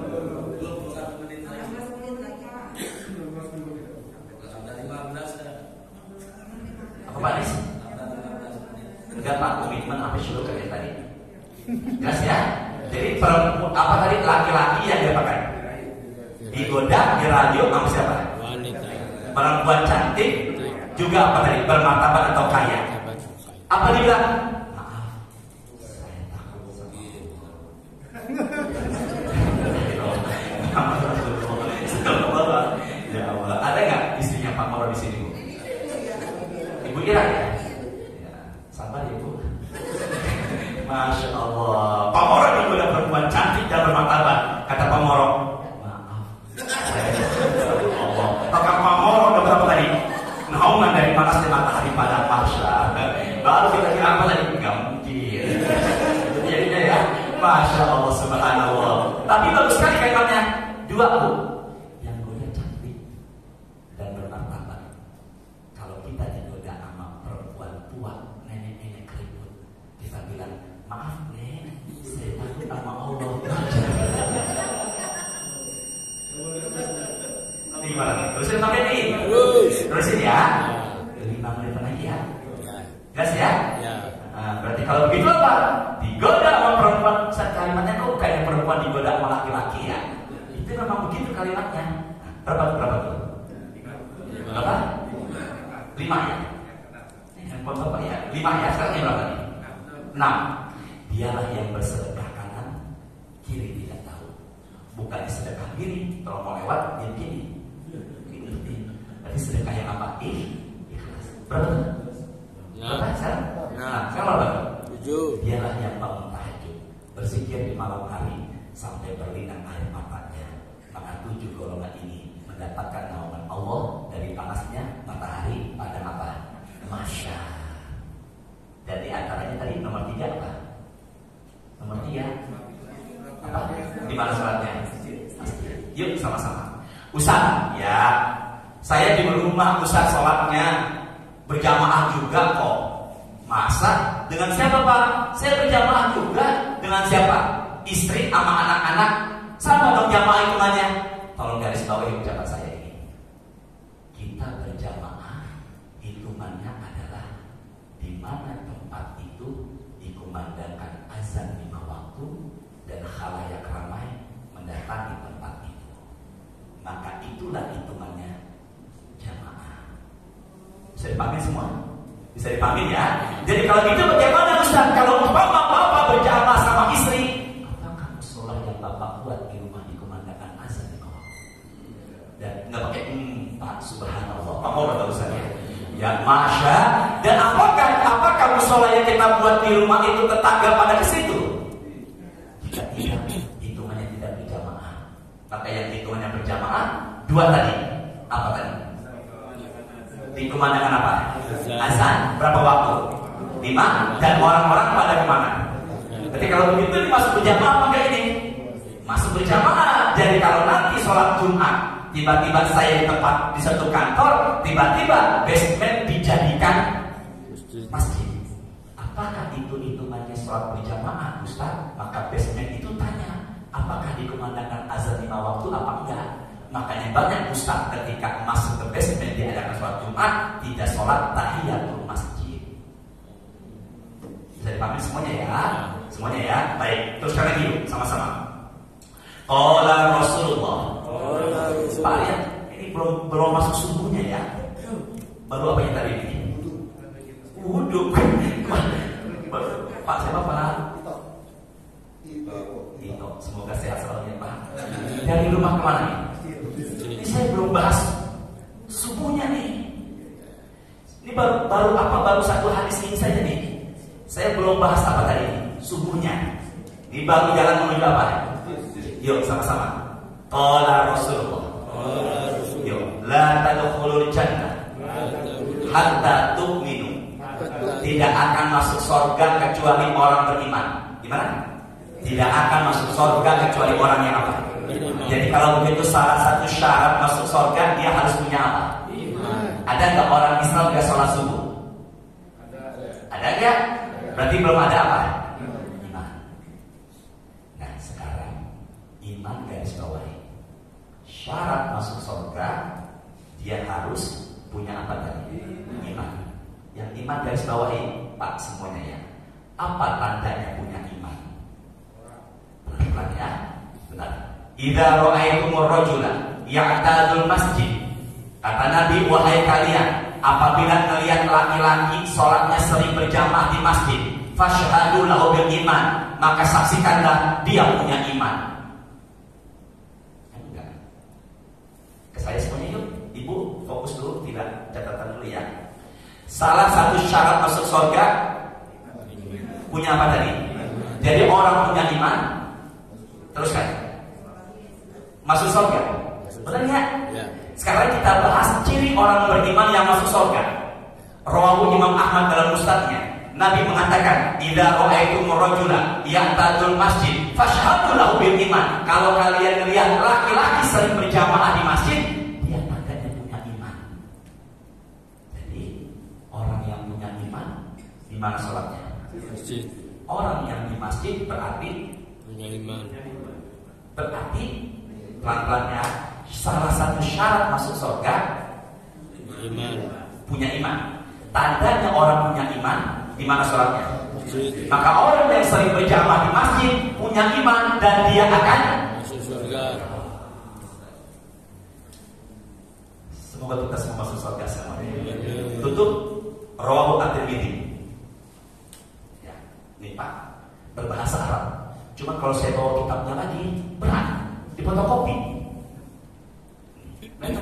Apa Pak Nis? Enggak Pak, komitmen apa suruh kerja tadi? Jelas ya? Jadi perempuan apa tadi, laki-laki yang dia pakai? Digoda, dirayu sama siapa? Wanita. Perempuan cantik, juga apa tadi? Bermartabat atau kaya? Apa dia bilang? Maaf, saya takut sama Allah. Ya Allah, ada nggak istrinya Pak Moro di sini Bu? Ibu Ira ya? Ya, sabar ya Bu. Masya Allah. Pak Moro juga udah perempuan cantik dan bermartabat. Kata Pak Moro, maaf. Allah. Maka Pak Moro udah berapa tadi? Naungan dari panasnya matahari pada mahsyar. Baru kita kira apa tadi? Gak mungkin. Jadinya ya, Masya Allah Subhanallah. Tapi bagus sekali kalimatnya. Dua Bu, yang goda cantik dan bermartabat. Kalau kita digoda sama perempuan tua, nenek-nenek keriput, kita bilang, maaf nek, saya takut sama Allah. Ini gimana nih? Terusin sampai nih. Terus. Terusin ya. Lima menit lagi ya. Gas ya. Ya. Nah, berarti kalau begitu apa? Digoda sama perempuan. Kalimatnya kok bukannya perempuan digoda sama laki-laki ya? Itu memang begitu kalimatnya. Berapa tuh? Berapa tuh? Berapa? Lima ya. Handphone bapak ya. Lima ya. Sekarang ini berapa nih? Enam. Dialah yang bersedekah kanan, kiri tidak tahu. Bukan sedekah kiri. Kalau mau lewat dia gini. Berarti sedekah yang apa? Ih, ikhlas. Berapa? Berapa sekarang? Nah, sekarang berapa? Tujuh. Dialah yang bangun tahajud, berzikir di malam hari sampai berlinang air matanya. Maka tujuh golongan ini mendapatkan naungan Allah dari panasnya matahari pada apa? Masya. Dan di antaranya tadi nomor tiga apa? Nomor tiga apa? Di mana sholatnya? Yuk sama-sama. Ustaz, ya, saya di rumah Ustaz sholatnya berjamaah juga kok. Masa dengan siapa Pak? Saya berjamaah juga. Dengan siapa? Istri sama anak-anak. Sama dong jamaah hitungannya. Tolong garis bawahi ucapan saya ini. Kita berjamaah hitungannya adalah di mana tempat itu dikumandangkan azan lima waktu dan khalayak ramai mendatangi tempat itu. Maka itulah hitungannya jamaah. Bisa dipanggil semua? Bisa dipanggil ya? Jadi kalau gitu bagaimana Ustaz? Kalau umpama bapak berjamaah sama istri, apakah musola yang bapak buat di rumah dikumandangkan azan di bawah? Dan nggak pakai hmm, Pak Subhanallah, Pak Moro nggak usah ya? Ya Masya. Dan apakah apakah musola yang kita buat di rumah itu tetangga pada ke situ? Jika tidak, hitungannya tidak berjamaah. Maka yang hitungannya berjamaah dua tadi. Apa tadi? Dikumandangkan apa? Azan. Berapa waktu? Lima. Dan orang-orang pada kemana? Jadi kalau begitu dimasuk berjamaah apa ini? Masuk berjamaah. Jadi kalau nanti sholat Jumat, tiba-tiba saya di tempat di satu kantor, tiba-tiba basement dijadikan masjid. Apakah itu hitungannya sholat berjamaah, Ustaz? Maka basement itu tanya, apakah dikumandangkan azan lima waktu apa enggak? Makanya banyak ustaz ketika masuk ke basement diadakan sholat Jumat tidak sholat tahiyatul masjid. Bisa dipahami semuanya ya? Semuanya ya? Baik, teruskan lagi yuk sama-sama. Qala Rasulullah. Pak lihat, ini belum belum masuk subuhnya ya. Baru apa yang tadi ini? Wudhu. Pak siapa Pak? Ito. Semoga sehat selalu ya Pak. Dari rumah kemana nih? Ini saya belum bahas subuhnya nih. Ini baru, baru apa? Baru satu hadis ini saja nih. Saya belum bahas apa tadi? Subuhnya. Ini baru jalan menuju apa? Yuk sama-sama. Qala Rasulullah. Yuk. La tadkhulul jannah hatta tu'minu. Tidak akan masuk surga kecuali orang beriman. Gimana? Tidak akan masuk surga kecuali orang yang apa? Jadi kalau begitu salah satu syarat masuk surga dia harus punya apa? Ada nggak orang Islam nggak sholat subuh? Ada nggak? Berarti belum ada apa? Iman. Nah sekarang iman garis bawahi. Syarat masuk surga dia harus punya apa tadi? Iman. Yang iman garis bawahi Pak semuanya ya. Apa tandanya punya iman? Pelan-pelan ya. Benar. Idza ra'aitumur rajula ya'tadul masjid. Kata Nabi, wahai kalian, apabila melihat laki-laki sholatnya sering berjamaah di masjid, fashhadu lahu bil iman, maka saksikanlah dia punya iman. Enggak. Ke saya semuanya yuk. Ibu fokus dulu, tidak catatan dulu ya. Salah satu syarat masuk surga punya apa tadi? Jadi orang punya iman, teruskan masuk surga. Benar ya? Sekarang kita bahas ciri orang beriman yang masuk surga. Rawahu Imam Ahmad dalam Musnadnya. Nabi mengatakan, "Idza ra'aitumur rajula ya'tadul masjid, fashhadu lahu bil iman." Kalau kalian melihat laki-laki sering berjamaah di masjid, dia tandanya punya iman. Jadi orang yang punya iman di mana sholatnya? Masjid. Orang yang di masjid berarti punya iman. Berarti pelan-pelannya salah satu syarat masuk surga iman. Punya iman. Tandanya orang punya iman di mana sholatnya? Masjid. Maka orang yang sering berjamaah di masjid punya iman dan dia akan masuk surga. Semoga kita semua masuk surga semuanya. Tutup. Rawahu at-Tirmidzi. Ya, ini Pak berbahasa Arab. Cuma kalau saya bawa kitabnya lagi berat, difotokopi. Benar.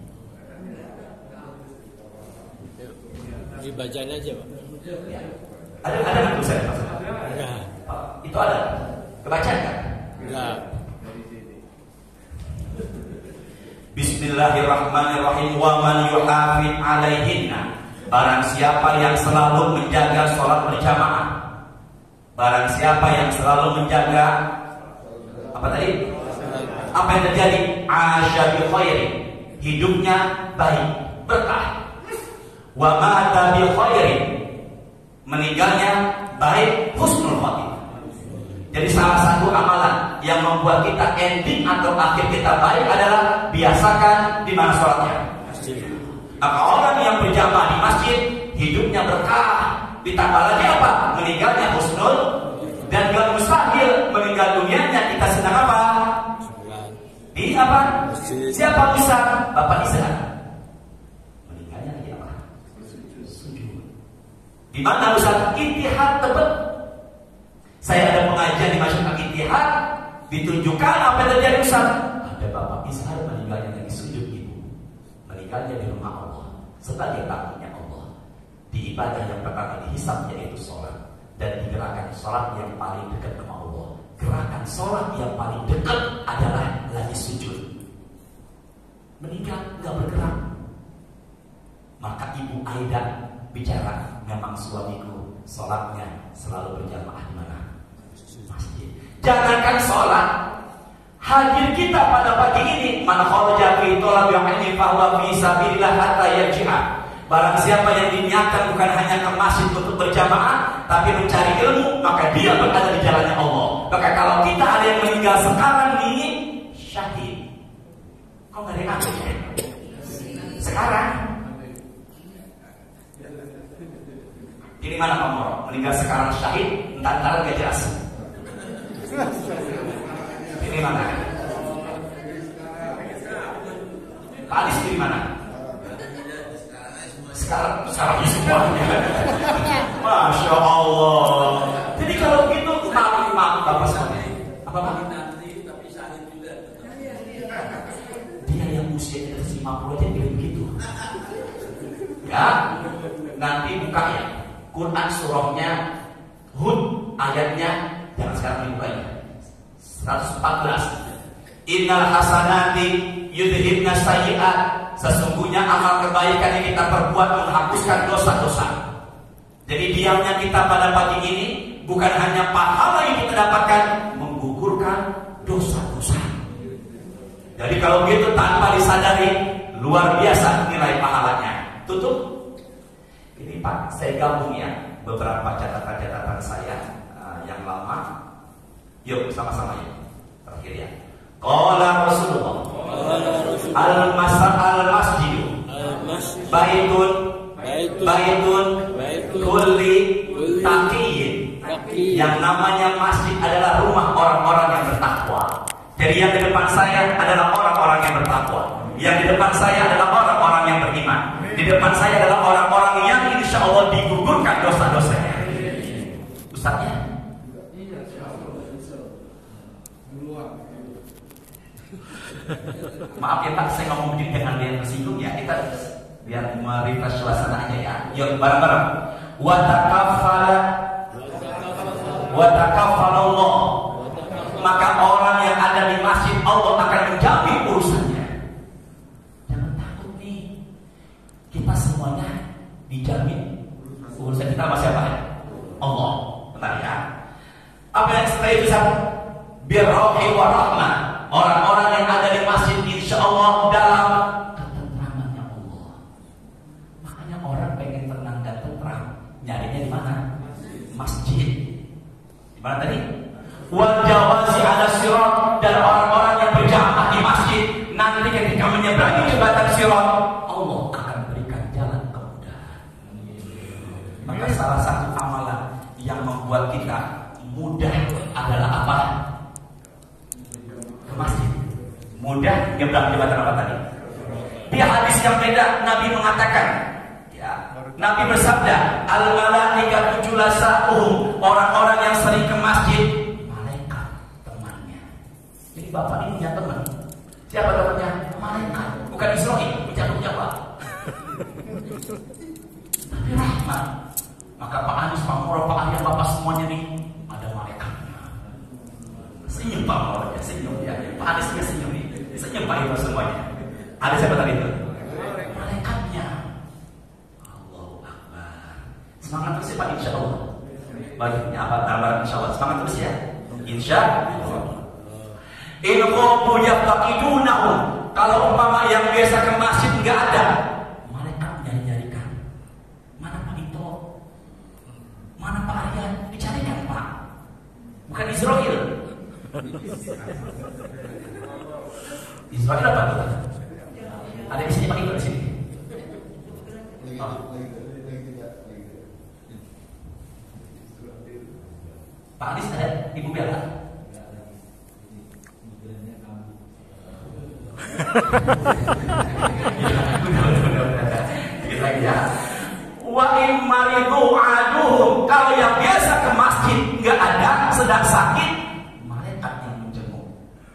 Dibacain aja Pak. Ya. Ada ada nggak tulisannya Pak? Enggak. Oh, itu ada. Kebaca kan? Enggak. Bismillahirrahmanirrahim. Wa man yuhafid 'alaihinna. Barang siapa yang selalu menjaga sholat berjamaah. Barang siapa yang selalu menjaga apa tadi? Apa yang terjadi? Asya bi khairin. Hidupnya baik, berkah. Wa mata bi khairin. Meninggalnya baik, husnul khotimah. Jadi salah satu amalan yang membuat kita ending atau akhir kita baik adalah biasakan di mana sholatnya. Maka orang yang berjamaah di masjid hidupnya berkah. Ditambah lagi apa? Meninggalnya husnul. Dan gak mustahil meninggal dunianya kita sedang apa? Di apa? Siapa Ustaz? Bapak Isa. Meninggalnya lagi apa? Sujud. Di mana Ustaz? Ittihad tebet. Saya ada pengajian di Masjid Al-Ittihad, ditunjukkan apa yang terjadi Ustaz? Ada Bapak Isa meninggalnya lagi sujud ibu. Meninggalnya di rumah Allah sebagai tamunya Allah. Di ibadah yang pertama dihisab yaitu sholat. Dan digerakkan sholat yang paling dekat ke Allah. Gerakan sholat yang paling dekat adalah lagi sujud. Meninggal nggak bergerak. Maka ibu Aida bicara, memang suamiku sholatnya selalu berjamaah di mana? Masjid. Jangankan sholat, hadir kita pada pagi ini, man kharaja fi thalabil ilmi fa huwa fi sabilillah hatta yarji'a. Barang siapa yang diniatkan bukan hanya ke masjid untuk berjamaah, tapi mencari ilmu, maka dia berada di jalannya Allah. Maka kalau kita ada yang meninggal sekarang ini, syahid. Kok nggak ada yang ambil ya? Sekarang. Ini mana Pak Moro? Meninggal sekarang syahid, entar-entar gak jelas. Ini mana? Pak Adis di mana? sekarang sekarang semuanya. Masya Allah. Jadi kalau gitu maaf maaf bapak sekalian. Apa pak? Nanti tapi salib juga. Dia yang usianya lima puluh aja bilang begitu. Ya, nanti buka ya. Quran surahnya Hud ayatnya jangan sekarang dibukanya. seratus empat belas. Innal hasanati yudhibna sayyi'at. Sesungguhnya amal kebaikan yang kita perbuat menghapuskan dosa-dosa. Jadi diamnya kita pada pagi ini bukan hanya pahala yang kita dapatkan, menggugurkan dosa-dosa. Jadi kalau begitu tanpa disadari luar biasa nilai pahalanya. Tutup. Ini Pak, saya gabung ya beberapa catatan-catatan saya uh, yang lama. Yuk sama-sama yuk. Terakhir ya. Qala Rasulullah. Al-masal al-masjid. Baitun baitun kulli taqiyyin. Yang namanya masjid adalah rumah orang-orang yang bertakwa. Jadi yang di depan saya adalah orang-orang yang bertakwa. Yang di depan saya adalah orang-orang yang beriman. Di depan saya adalah orang-orang yang insya Allah digugurkan dosa-dosanya. Ustaznya? Maaf ya Pak, saya ngomong mungkin dengan dia yang tersinggung ya. Kita biar merefresh suasana aja ya. Yuk bareng-bareng. Wa takaffala wa takaffala Allah. Maka orang yang ada di masjid Allah akan menjamin urusannya. Jangan takut nih. Kita semuanya dijamin urusan kita sama siapa ya? Allah. Bentar ya. Apa yang setelah itu satu? Birrohi wa rahmah. Orang-orang yang ada di masjid insya Allah dalam ketentramannya Allah. Makanya orang pengen tenang dan tentram, nyarinya di mana? Masjid. Di mana tadi? Wal jawazi ala sirat. Dan orang-orang yang berjamaah di masjid nanti ketika menyeberangi jembatan sirat, Allah akan berikan jalan kemudahan. Maka salah satu amalan yang membuat kita mudah adalah apa? Ke masjid. Mudah nyebrang jembatan apa tadi? Di hadis yang beda Nabi mengatakan, ya, Nabi bersabda, al-malaikatu julasa'uhum. Orang-orang yang sering ke masjid, malaikat temannya. Jadi bapak ini punya teman. Siapa temannya? Malaikat. Bukan Israel, punya punya Pak. Tapi rahmat. Maka Pak Anies, Pak Murad, Pak Arya, bapak semuanya nih ada malaikatnya. Senyum Pak Murad, senyum ya. Pak Aniesnya senyum nih. Senyum Pak itu semuanya. Ada siapa tadi itu? Malaikatnya. Allahu Akbar. Semangat terus ya Pak, insya Allah. Baiknya apa tambahan insya Allah. Semangat terus ya. Insya Allah. In qabu yaqidunahum. Kalau umpama yang biasa ke masjid enggak ada, malaikat nyari-nyarikan. Mana Pak Ito? Mana Pak Arya? Dicarikan Pak. Bukan Israel. Israel apa tuh? Ada di sini Pak Ito di sini. Oh. Pak Anies ada, Ibu Bella. Kita ya. Wa imaridu aduhum. Kalau yang biasa ke masjid nggak ada, sedang sakit, malaikat yang menjenguk.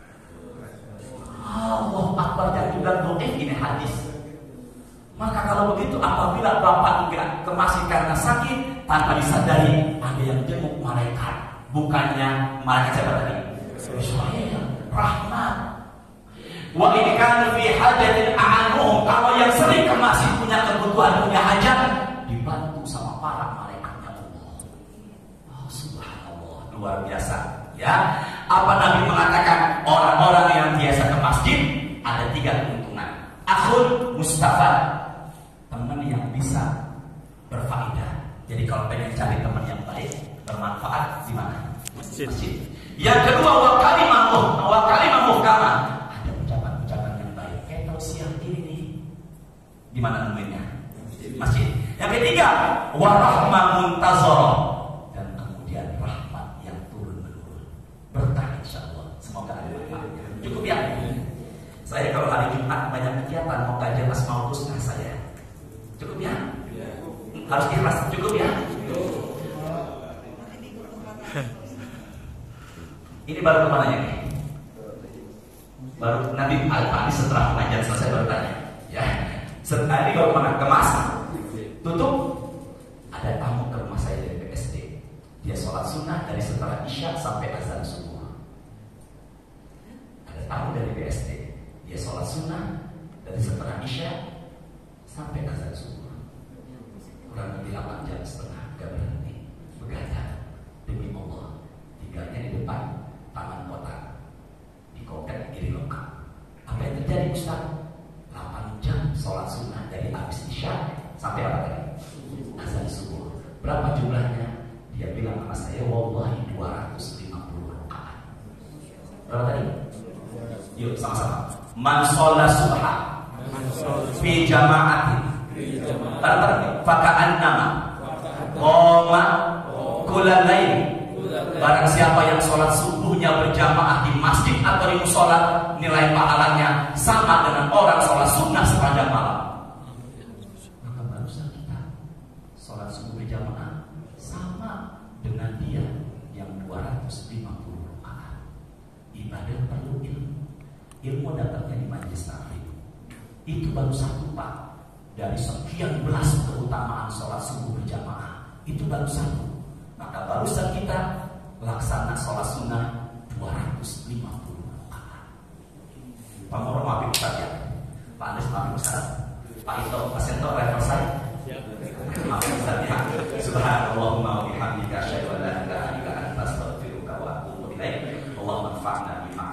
Allah Akbar, jangan bilang doif, ini hadis. Maka kalau begitu apabila bapak enggak ke masjid karena sakit, tanpa disadari ada yang jenguk malaikat. Bukannya malaikat siapa tadi? Israel, rahmat. Wa ini kan fi hajatin a'anuhum. Kalau yang sering ke masjid punya kebutuhan, punya hajat, dibantu sama para malaikatnya Allah. Oh, subhanallah, luar biasa. Ya, apa Nabi mengatakan orang-orang yang biasa ke masjid ada tiga keuntungan. Akhul Mustafa, teman yang bisa berfaedah. Jadi kalau pengen cari teman yang baik, bermanfaat di mana? Masjid. Masjid. Yang kedua, wa kalimah wa kalimah muhkamah. Ada ucapan-ucapan yang baik. Kayak tausiah ini nih. Di mana nemuinnya? Masjid. Yang ketiga, wa rahmah muntazarah. Dan kemudian rahmat yang turun-menurun. Berkah insyaallah. Semoga ada manfaatnya. Cukup ya? Saya kalau hari Jumat banyak kegiatan, mau kajian Asmaul Husna saya. Cukup ya? Harus ikhlas, cukup ya. Ini baru kemananya nih? Baru nanti Al-Fani setelah pengajian selesai baru tanya. Ya, setelah ini baru kemana? Kemas, tutup. Ada tamu ke rumah saya dari P S D. Dia sholat sunnah dari setelah isya sampai azan subuh. Ada tamu dari P S D. Dia sholat sunnah dari setelah isya sampai azan subuh. Kurang lebih delapan jam setengah gak berhenti begadang demi Allah. Tinggalnya di depan taman kota di Komplek Giri Lokal. Apa yang terjadi Ustaz? delapan jam sholat sunnah dari habis isya sampai apa tadi? Azan subuh. Berapa jumlahnya? Dia bilang sama saya, wallahi dua ratus lima puluh rakaat. Berapa tadi? Yuk sama-sama. Man sholat subha fi jama'atin tartar faka'an nama qoma kulal lail. Barang siapa yang sholat subuhnya berjamaah di masjid atau di musola, nilai pahalanya sama dengan orang sholat sunnah sepanjang malam. Maka barusan kita sholat subuh berjamaah sama dengan dia yang dua ratus lima puluh rakaat. Ibadah perlu ilmu. Ilmu dapatnya di majelis taklim. Itu baru satu pak dari sekian belas keutamaan sholat subuh berjamaah. Itu baru satu. Maka barusan kita laksana sholat sunnah dua ratus lima puluh rakaat. Pak Moro maafin Ustaz ya. Pak Anies maafin Ustaz. Pak Ito, Pak Sento, refer saya. Maafin Ustaz ya. Subhanallahumma wa bihamdika asyhadu an la ilaha illa anta astaghfiruka wa atubu ilaik. Allahumma anfa'na bima